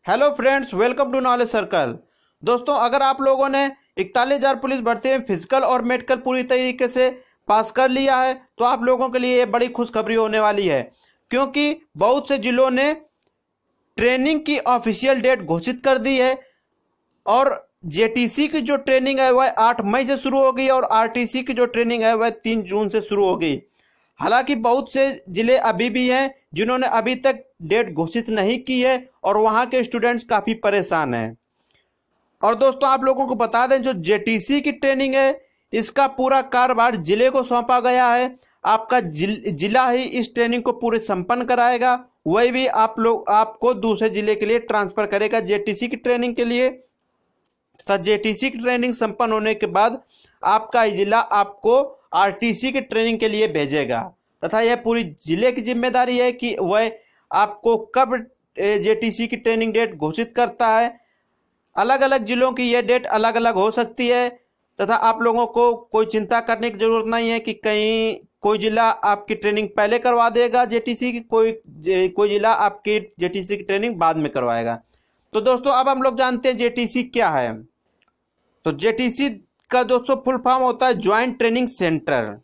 Hello friends, welcome to knowledge circle. दोस्तों, अगर आप लोगों ने 41,000 पुलिस भर्ती में फिजिकल और मेडिकल पूरी तरीके से पास कर लिया है तो आप लोगों के लिए ये बड़ी खुशखबरी होने वाली है, क्योंकि बहुत से जिलों ने ट्रेनिंग की ऑफिशियल डेट घोषित कर दी है। और जेटीसी की जो ट्रेनिंग है वह 8 मई से शुरू होगी और आरटीसी की जो ट्रेनिंग है वह 3 जून से शुरू होगी। हालांकि बहुत से जिले अभी भी हैं जिन्होंने अभी तक डेट घोषित नहीं की है और वहां के स्टूडेंट्स काफ़ी परेशान हैं। और दोस्तों, आप लोगों को बता दें, जो जेटीसी की ट्रेनिंग है इसका पूरा कार्यभार जिले को सौंपा गया है। आपका जिला ही इस ट्रेनिंग को पूरे संपन्न कराएगा, वही भी आपको दूसरे जिले के लिए ट्रांसफर करेगा जेटीसी की ट्रेनिंग के लिए। तथा जेटीसी की ट्रेनिंग संपन्न होने के बाद आपका जिला आपको आरटीसी की ट्रेनिंग के लिए भेजेगा तथा यह पूरी जिले की जिम्मेदारी है कि वह आपको कब जेटीसी की ट्रेनिंग डेट घोषित करता है। अलग अलग जिलों की यह डेट अलग अलग हो सकती है तथा आप लोगों को कोई चिंता करने की जरूरत नहीं है कि कहीं कोई जिला आपकी ट्रेनिंग पहले करवा देगा जेटीसी की, कोई जिला आपकी जेटीसी की ट्रेनिंग बाद में करवाएगा। तो दोस्तों, अब हम लोग जानते हैं जेटीसी क्या है। तो जेटीसी का दोस्तों फुल फॉर्म होता है ज्वाइंट ट्रेनिंग सेंटर।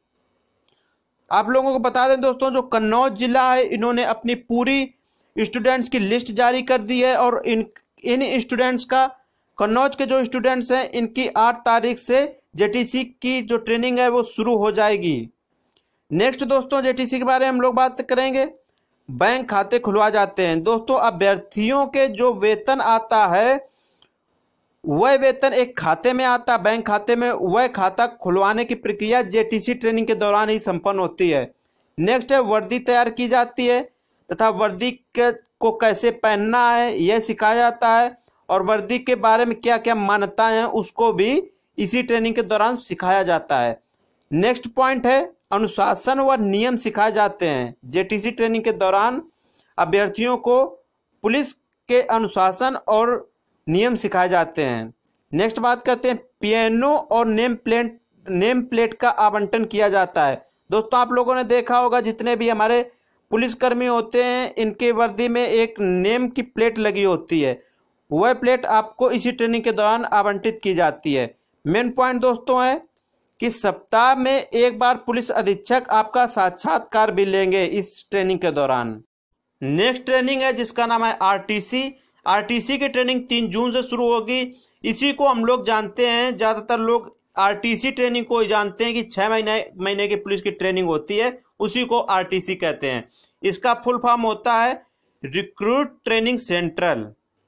आप लोगों को बता दें दोस्तों, जो कन्नौज जिला है इन्होंने अपनी पूरी स्टूडेंट्स की लिस्ट जारी कर दी है और इन स्टूडेंट्स का, कन्नौज के जो स्टूडेंट्स हैं इनकी 8 तारीख से जेटीसी की जो ट्रेनिंग है वो शुरू हो जाएगी। नेक्स्ट दोस्तों, जेटीसी के बारे में हम लोग बात करेंगे। बैंक खाते खुलवा जाते हैं दोस्तों। अभ्यर्थियों के जो वेतन आता है वह वेतन एक खाते में आता है, बैंक खाते में। वह खाता खुलवाने की प्रक्रिया जेटीसी ट्रेनिंग के दौरान ही संपन्न होती है। नेक्स्ट है वर्दी तैयार की जाती है तथा वर्दी को कैसे पहनना है यह सिखाया जाता है और वर्दी के बारे में क्या क्या मान्यताएं हैं उसको भी इसी ट्रेनिंग के दौरान सिखाया जाता है। नेक्स्ट पॉइंट है अनुशासन व नियम सिखाए जाते हैं। जेटीसी ट्रेनिंग के दौरान अभ्यर्थियों को पुलिस के अनुशासन और नियम सिखाए जाते हैं। नेक्स्ट बात करते हैं पियानो और नेम प्लेट का आवंटन किया जाता है। दोस्तों, आप लोगों ने देखा होगा जितने भी हमारे पुलिसकर्मी होते हैं इनके वर्दी में एक नेम की प्लेट लगी होती है। वह प्लेट आपको इसी ट्रेनिंग के दौरान आवंटित की जाती है। मेन पॉइंट दोस्तों है कि सप्ताह में एक बार पुलिस अधीक्षक आपका साक्षात्कार भी लेंगे इस ट्रेनिंग के दौरान। नेक्स्ट ट्रेनिंग है जिसका नाम है आरटीसी। आरटीसी की ट्रेनिंग 3 जून से शुरू होगी। इसी को हम लोग जानते हैं, ज़्यादातर लोग आरटीसी ट्रेनिंग को ही जानते हैं कि 6 महीने की पुलिस की ट्रेनिंग होती है, उसी को आरटीसी कहते हैं। इसका फुल फॉर्म होता है रिक्रूट ट्रेनिंग सेंट्रल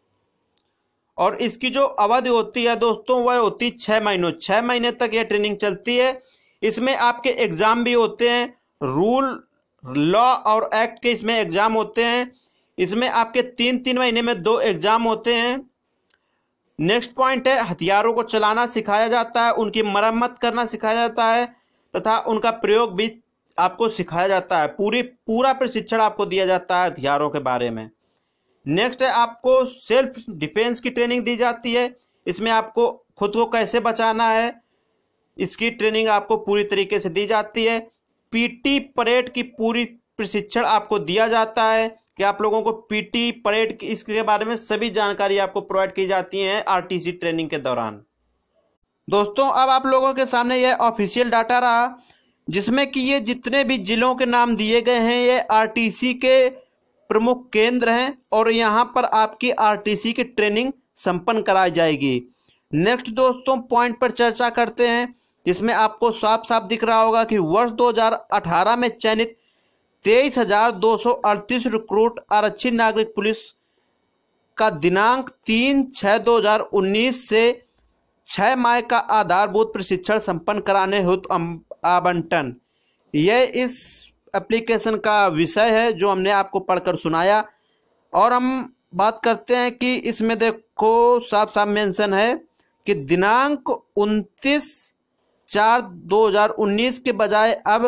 और इसकी जो अवधि होती है दोस्तों वह होती है 6 महीनों। 6 महीने तक यह ट्रेनिंग चलती है। इसमें आपके एग्जाम भी होते हैं, रूल, लॉ और एक्ट के इसमें एग्जाम होते हैं। इसमें आपके 3 महीने में 2 एग्जाम होते हैं। नेक्स्ट पॉइंट है हथियारों को चलाना सिखाया जाता है, उनकी मरम्मत करना सिखाया जाता है तथा उनका प्रयोग भी आपको सिखाया जाता है। पूरा प्रशिक्षण आपको दिया जाता है हथियारों के बारे में। नेक्स्ट है आपको सेल्फ डिफेंस की ट्रेनिंग दी जाती है। इसमें आपको खुद को कैसे बचाना है इसकी ट्रेनिंग आपको पूरी तरीके से दी जाती है। पीटी परेड की पूरी प्रशिक्षण आपको दिया जाता है कि आप लोगों को पीटी परेड की इसके बारे में सभी जानकारी आपको प्रोवाइड की जाती है आरटीसी ट्रेनिंग के दौरान। दोस्तों, अब आप लोगों के सामने यह ऑफिशियल डाटा रहा जिसमें कि ये जितने भी जिलों के नाम दिए गए हैं ये आरटीसी के प्रमुख केंद्र हैं और यहाँ पर आपकी आरटीसी की ट्रेनिंग संपन्न कराई जाएगी। नेक्स्ट दोस्तों पॉइंट पर चर्चा करते हैं जिसमें आपको साफ साफ दिख रहा होगा कि वर्ष 2018 में चयनित 23,238 रिक्रूट आरक्षित नागरिक पुलिस का दिनांक 3/6/2019 से 6 मई का आधारभूत प्रशिक्षण संपन्न कराने हेतु आवंटन, यह इस एप्लीकेशन का विषय है जो हमने आपको पढ़कर सुनाया। और हम बात करते हैं कि इसमें देखो साफ साफ मेंशन है कि दिनांक 29/4/2019 के बजाय अब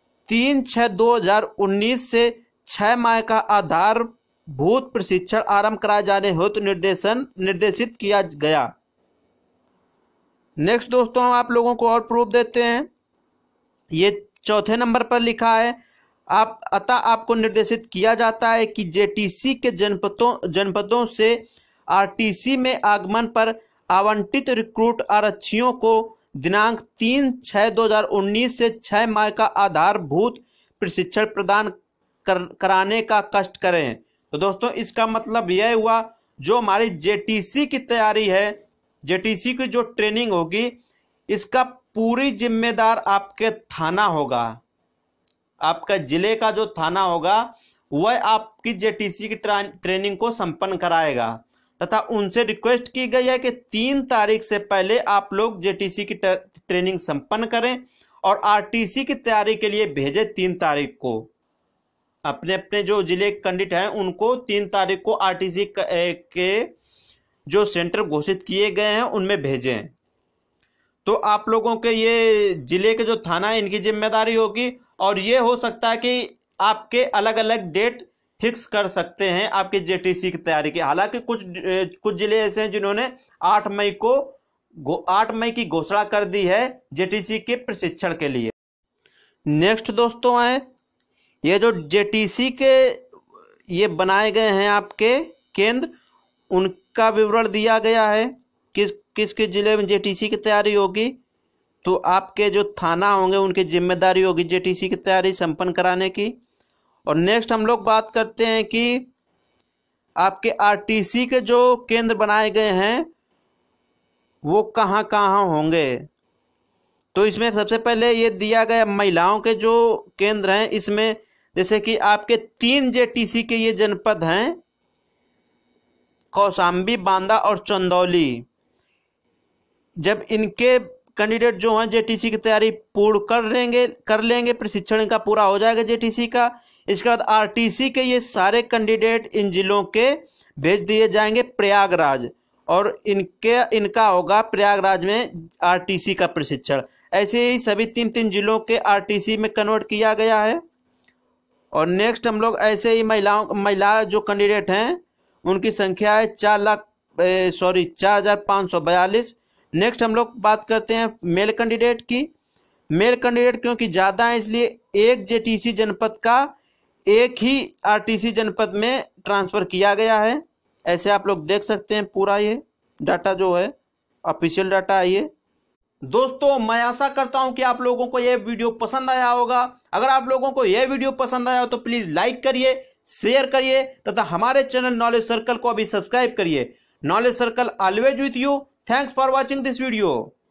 3/6/2019 से 6 मई का आधारभूत प्रशिक्षण आरंभ कराए जाने हेतु निर्देशित किया गया। नेक्स्ट दोस्तों, हम आप लोगों को और प्रूफ देते हैं। ये 4थे नंबर पर लिखा है आपको निर्देशित किया जाता है कि जेटीसी के जनपदों से आरटीसी में आगमन पर आवंटित रिक्रूट आरक्षियों को दिनांक 3/6/2019 से 6 माह का आधारभूत प्रशिक्षण प्रदान कराने का कष्ट करें। तो दोस्तों इसका मतलब यह हुआ, जो हमारी जेटीसी की तैयारी है, जेटीसी की जो ट्रेनिंग होगी, इसका पूरी जिम्मेदार आपके थाना होगा। आपका जिले का जो थाना होगा वह आपकी जेटीसी की ट्रेनिंग को संपन्न कराएगा तथा उनसे रिक्वेस्ट की गई है कि 3 तारीख से पहले आप लोग जेटीसी की ट्रेनिंग संपन्न करें और आरटीसी की तैयारी के लिए भेजें। 3 तारीख को अपने अपने जो जिले कैंडिडेट हैं उनको 3 तारीख को आरटीसी के जो सेंटर घोषित किए गए हैं उनमें भेजें। तो आप लोगों के ये जिले के जो थाना है इनकी जिम्मेदारी होगी, और ये हो सकता है कि आपके अलग अलग डेट फिक्स कर सकते हैं आपके जेटीसी की तैयारी की। हालांकि कुछ जिले ऐसे हैं जिन्होंने 8 मई की घोषणा कर दी है जेटीसी के प्रशिक्षण के लिए। नेक्स्ट दोस्तों है, ये जो जेटीसी के ये बनाए गए हैं आपके केंद्र, उनका विवरण दिया गया है किस जिले में जेटीसी की तैयारी होगी। तो आपके जो थाना होंगे उनकी जिम्मेदारी होगी जेटीसी की तैयारी संपन्न कराने की। और नेक्स्ट हम लोग बात करते हैं कि आपके आरटीसी के जो केंद्र बनाए गए हैं वो कहाँ कहाँ होंगे। तो इसमें सबसे पहले ये दिया गया महिलाओं के जो केंद्र हैं, इसमें जैसे कि आपके 3 जेटीसी के ये जनपद हैं, कौशाम्बी, बांदा और चंदौली। जब इनके कैंडिडेट जो हैं जेटीसी की तैयारी पूर्ण कर लेंगे, प्रशिक्षण का पूरा हो जाएगा जेटीसी का, इसके बाद आरटीसी के ये सारे कैंडिडेट इन जिलों के भेज दिए जाएंगे प्रयागराज, और इनका होगा प्रयागराज में आरटीसी का प्रशिक्षण। ऐसे ही सभी 3 जिलों के आरटीसी में कन्वर्ट किया गया है। और नेक्स्ट हम लोग ऐसे ही महिला जो कैंडिडेट हैं उनकी संख्या है 4,542। नेक्स्ट हम लोग बात करते हैं मेल कैंडिडेट की। मेल कैंडिडेट क्योंकि ज़्यादा है इसलिए एक जेटीसी जनपद का एक ही आरटीसी जनपद में ट्रांसफ़र किया गया है। ऐसे आप लोग देख सकते हैं पूरा ये डाटा जो है ऑफिशियल डाटा है ये। दोस्तों मैं आशा करता हूं कि आप लोगों को यह वीडियो पसंद आया होगा। अगर आप लोगों को यह वीडियो पसंद आया हो तो प्लीज़ लाइक करिए, शेयर करिए तथा हमारे चैनल नॉलेज सर्कल को अभी सब्सक्राइब करिए। Knowledge circle always with you. Thanks for watching this video.